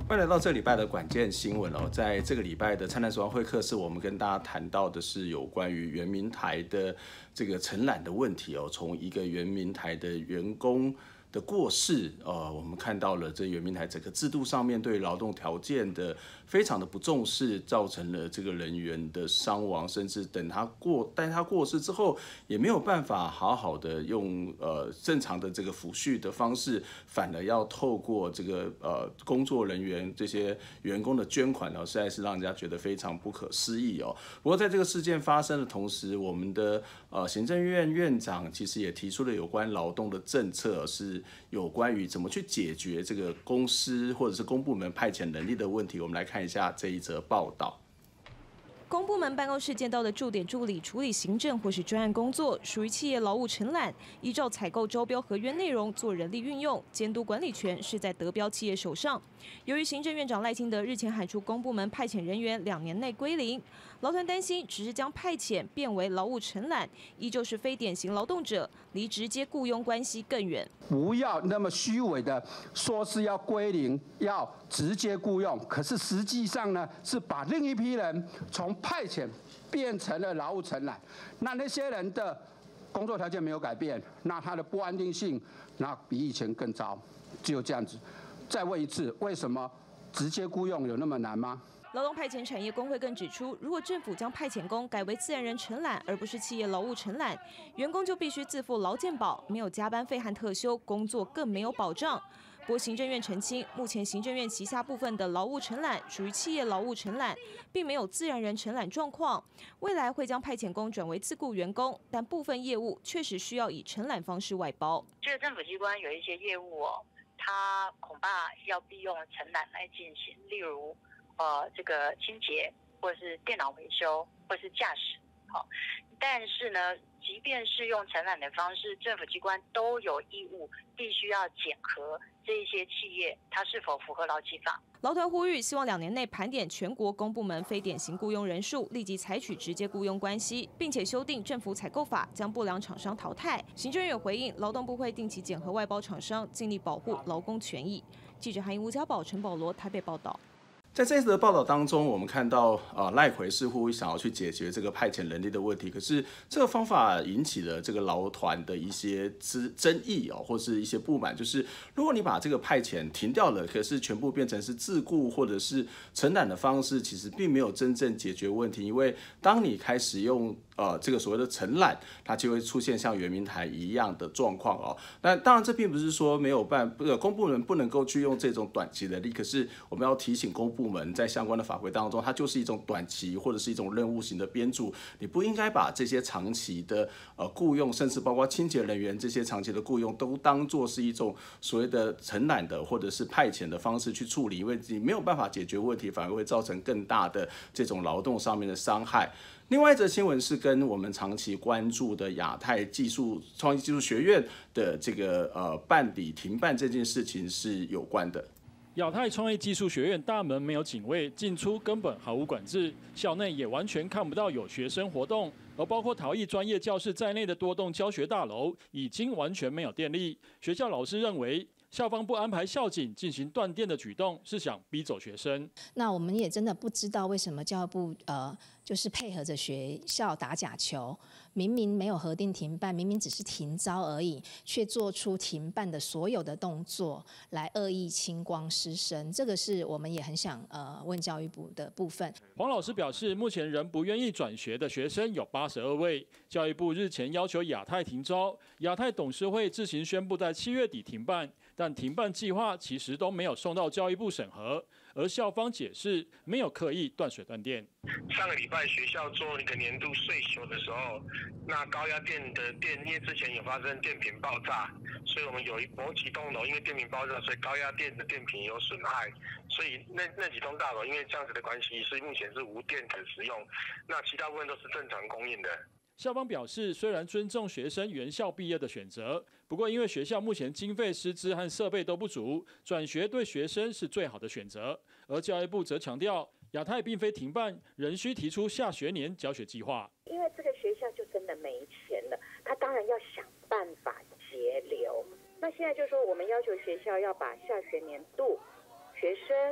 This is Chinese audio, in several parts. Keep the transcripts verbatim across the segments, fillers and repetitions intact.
欢迎来到这礼拜的关键新闻哦，在这个礼拜的灿烂时光会客室，我们跟大家谈到的是有关于原民台的这个承揽的问题哦。从一个原民台的员工的过世，呃，我们看到了这原民台整个制度上面对劳动条件的非常的不重视，造成了这个人员的伤亡，甚至等他过，但他过世之后也没有办法好好的用呃正常的这个抚恤的方式，反而要透过这个呃工作人员这些员工的捐款呢，实在是让人家觉得非常不可思议哦。不过在这个事件发生的同时，我们的呃行政院院长其实也提出了有关劳动的政策，是有关于怎么去解决这个公司或者是公部门派遣能力的问题。我们来看一下这一则报道。 公部门办公室见到的驻点助理处理行政或是专案工作，属于企业劳务承揽，依照采购招标合约内容做人力运用，监督管理权是在得标企业手上。由于行政院长赖清德日前喊出公部门派遣人员两年内归零，劳团担心只是将派遣变为劳务承揽，依旧是非典型劳动者，离直接雇佣关系更远。 不要那么虚伪的说是要归零，要直接雇佣，可是实际上呢，是把另一批人从派遣变成了劳务承揽。那那些人的工作条件没有改变，那他的不安定性那比以前更糟。只有这样子。再问一次，为什么直接雇佣有那么难吗？ 劳动派遣产业工会更指出，如果政府将派遣工改为自然人承揽，而不是企业劳务承揽，员工就必须自付劳健保，没有加班费和特休，工作更没有保障。不过行政院澄清，目前行政院旗下部分的劳务承揽属于企业劳务承揽，并没有自然人承揽状况。未来会将派遣工转为自雇员工，但部分业务确实需要以承揽方式外包。 这个政府机关有一些业务哦，它恐怕要必用承揽来进行，例如呃这个清洁，或者是电脑维修，或者是驾驶。好，但是呢，即便是用承揽的方式，政府机关都有义务必须要检核这一些企业它是否符合劳基法。 劳团呼吁，希望两年内盘点全国公部门非典型雇佣人数，立即采取直接雇佣关系，并且修订政府采购法，将不良厂商淘汰。行政院有回应，劳动部会定期检核外包厂商，尽力保护劳工权益。记者韩莹、吴家宝、陈保罗台北报道。 在这次的报道当中，我们看到呃赖奎似乎想要去解决这个派遣能力的问题，可是这个方法引起了这个劳团的一些争议哦，或是一些不满。就是如果你把这个派遣停掉了，可是全部变成是自雇或者是承揽的方式，其实并没有真正解决问题。因为当你开始用呃这个所谓的承揽，它就会出现像原民台一样的状况哦。那当然，这并不是说没有办，呃，公部门不能够去用这种短期能力，可是我们要提醒公部门在相关的法规当中，它就是一种短期或者是一种任务型的编注，你不应该把这些长期的呃雇用，甚至包括清洁人员这些长期的雇用，都当作是一种所谓的承揽的或者是派遣的方式去处理，因为你没有办法解决问题，反而会造成更大的这种劳动上面的伤害。另外一则新闻是跟我们长期关注的亚太技术创意技术学院的这个呃办理停办这件事情是有关的。 亚太创意技术学院大门没有警卫，进出根本毫无管制，校内也完全看不到有学生活动，而包括陶艺专业教室在内的多栋教学大楼已经完全没有电力。学校老师认为，校方不安排校警进行断电的举动，是想逼走学生。 那我们也真的不知道为什么教育部呃就是配合着学校打假球，明明没有核定停办，明明只是停招而已，却做出停办的所有的动作来恶意清光师生，这个是我们也很想呃问教育部的部分。 黄老师表示，目前仍不愿意转学的学生有八十二位，教育部日前要求亚太停招，亚太董事会自行宣布在七月底停办。但停办计划其实都没有送到教育部审核，而校方解释没有刻意断水断电。 上个礼拜学校做那个年度岁修的时候，那高压电的电，因为之前有发生电瓶爆炸，所以我们有某几栋楼因为电瓶爆炸，所以高压电的电瓶有损害，所以那那几栋大楼因为这样子的关系，是目前是无电可使用，那其他部分都是正常供应的。 校方表示，虽然尊重学生原校毕业的选择，不过因为学校目前经费、师资和设备都不足，转学对学生是最好的选择。而教育部则强调，亚太并非停办，仍需提出下学年教学计划。 因为这个学校就真的没钱了，他当然要想办法节流。那现在就说我们要求学校要把下学年度学生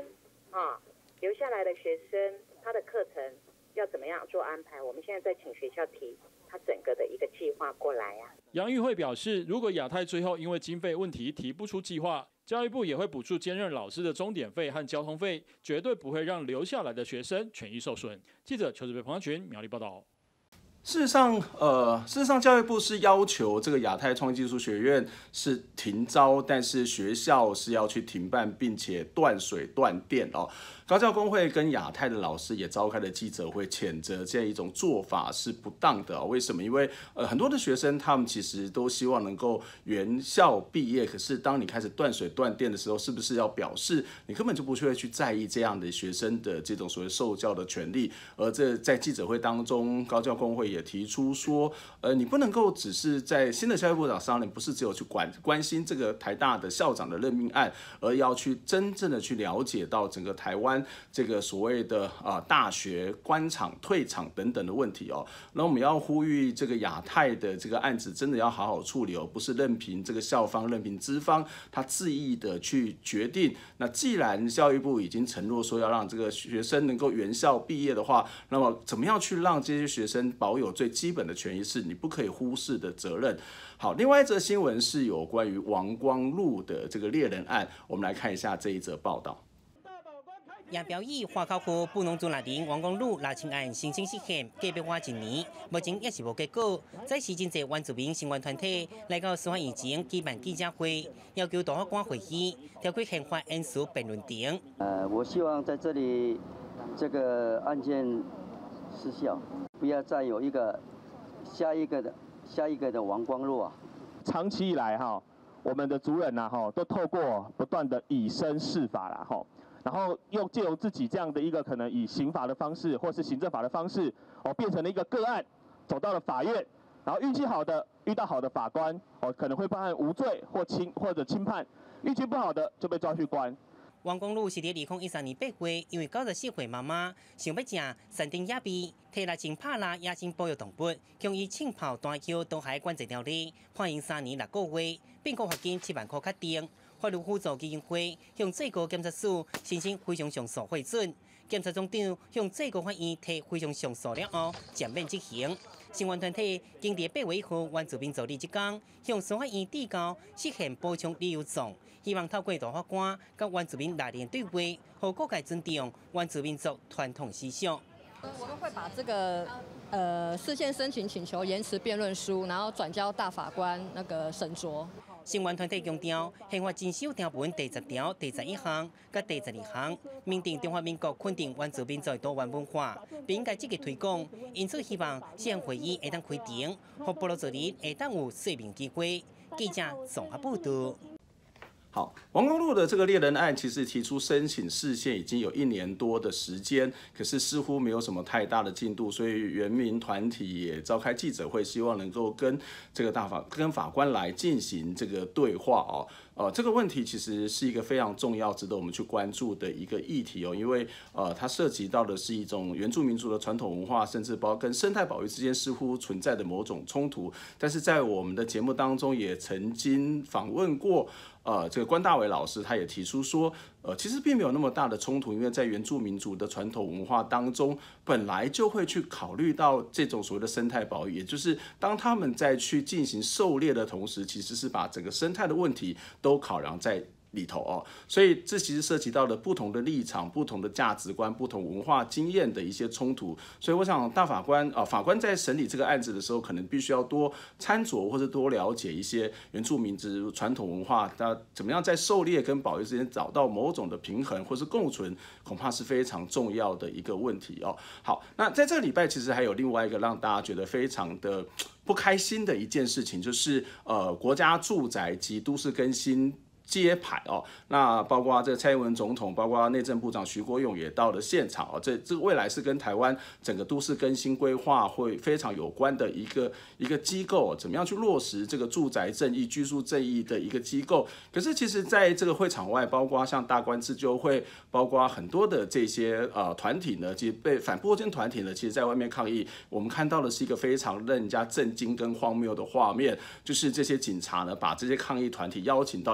啊，留下来的学生他的课程要怎么样做安排？我们现在在请学校提他整个的一个计划过来啊。 杨玉慧表示，如果亚太最后因为经费问题提不出计划，教育部也会补助兼任老师的钟点费和交通费，绝对不会让留下来的学生权益受损。记者邱志北、彭阳群苗栗报道。 事实上，呃，事实上，教育部是要求这个亚太创意技术学院是停招，但是学校是要去停办，并且断水断电哦。高教工会跟亚太的老师也召开了记者会，谴责这样一种做法是不当的、哦。为什么？因为呃，很多的学生他们其实都希望能够原校毕业，可是当你开始断水断电的时候，是不是要表示你根本就不会去在意这样的学生的这种所谓受教的权利？而这在记者会当中，高教工会也提出说，呃，你不能够只是在新的教育部长上任，不是只有去管关心这个台大的校长的任命案，而要去真正的去了解到整个台湾这个所谓的啊、呃、大学关场退场等等的问题哦。那我们要呼吁这个亚太的这个案子真的要好好处理哦，不是任凭这个校方、任凭资方他恣意的去决定。那既然教育部已经承诺说要让这个学生能够原校毕业的话，那么怎么样去让这些学生保有最基本的权益，是你不可以忽视的责任。好，另外一则新闻是有关于王光禄的这个猎人案，我们来看一下这一则报道。 也表示花口区布农族内人王光禄拉清案申请实现，隔壁话一年，目前也是无结果。在时真侪原住民相关团体来到司法院前举办记者会，要求大法官会议调开宪法因素辩论庭。 呃，我希望在这里这个案件失效，不要再有一个下一个的下一个的王光禄啊。 长期以来哈，我们的族人呐哈，都透过不断的以身试法啦哈。然后又借由自己这样的一个可能以刑法的方式或是行政法的方式，哦，变成了一个个案，走到了法院，然后运气好的遇到好的法官，哦，可能会判无罪或轻或者轻判；运气不好的就被抓去关。 王光禄是伫二零一三年八月，因为九十四岁妈妈想要食山顶野味，摕来真拍拉野生保育动物，向伊浸泡单桥东海管制条例，判刑三年六个月，并告罚金七万块确定。法律辅助基金会向最高检察署申请非常上诉获准，检察总长向最高法院提非常上诉了后，全面执行。相关团体经伫八月一号原住民族日即天，向司法院递交实现补充理由状，希望透过大法官甲原住民内联对话，互各界尊重原住民族传统思想。 我们会把这个呃事件申请请求延迟辩论书，然后转交大法官那个审酌。 相关团体强调，宪法遵守条文第十条第十一项甲第十二项，明定中华民国肯定原住民族多元文化，并应该积极推广。因此，希望司法会议会当开庭，互部落族人会当有说明机会。记者综合报道。 好，王光禄的这个猎人案其实提出申请释宪已经有一年多的时间，可是似乎没有什么太大的进度，所以原民团体也召开记者会，希望能够跟这个大法跟法官来进行这个对话哦。呃，这个问题其实是一个非常重要、值得我们去关注的一个议题哦，因为呃，它涉及到的是一种原住民族的传统文化，甚至包括跟生态保育之间似乎存在的某种冲突。但是在我们的节目当中，也曾经访问过呃这个关大伟老师，他也提出说，呃，其实并没有那么大的冲突，因为在原住民族的传统文化当中，本来就会去考虑到这种所谓的生态保育，也就是当他们在去进行狩猎的同时，其实是把整个生态的问题都考量在里头哦，所以这其实涉及到了不同的立场、不同的价值观、不同文化经验的一些冲突。所以我想，大法官啊、呃，法官在审理这个案子的时候，可能必须要多参酌或者多了解一些原住民族传统文化，那怎么样在狩猎跟保育之间找到某种的平衡或是共存，恐怕是非常重要的一个问题哦。好，那在这个礼拜，其实还有另外一个让大家觉得非常的不开心的一件事情，就是呃，国家住宅及都市更新揭牌哦，那包括这个蔡英文总统，包括内政部长徐国勇也到了现场哦。这这未来是跟台湾整个都市更新规划会非常有关的一个一个机构，怎么样去落实这个住宅正义、居住正义的一个机构。可是其实在这个会场外，包括像大观自救会，包括很多的这些呃团体呢，其实被反迫迁团体呢，其实在外面抗议。我们看到的是一个非常让人家震惊跟荒谬的画面，就是这些警察呢，把这些抗议团体邀请到一个意见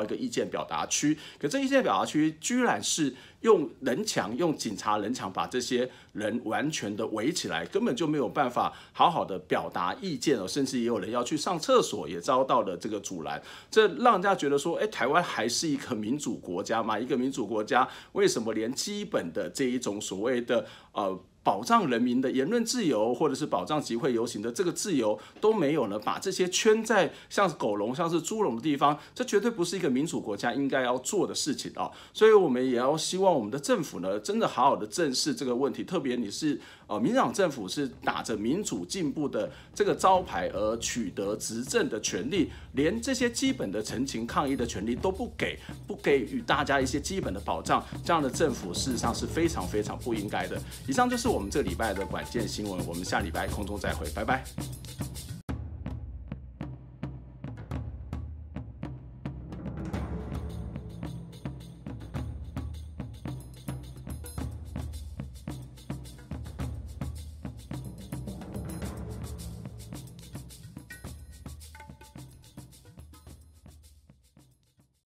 见表达区。可这意见表达区居然是用人墙、用警察人墙把这些人完全的围起来，根本就没有办法好好的表达意见哦，甚至也有人要去上厕所，也遭到了这个阻拦。这让人家觉得说，哎，台湾还是一个民主国家吗？一个民主国家为什么连基本的这一种所谓的呃保障人民的言论自由，或者是保障集会游行的这个自由都没有呢？把这些圈在像是狗笼、像是猪笼的地方，这绝对不是一个民主国家应该要做的事情啊！所以我们也要希望我们的政府呢，真的好好的正视这个问题。特别你是呃民进党政府是打着民主进步的这个招牌而取得执政的权利，连这些基本的陈情抗议的权利都不给，不给予大家一些基本的保障，这样的政府事实上是非常非常不应该的。以上就是我们这个礼拜的关键新闻，我们下礼拜空中再会，拜拜。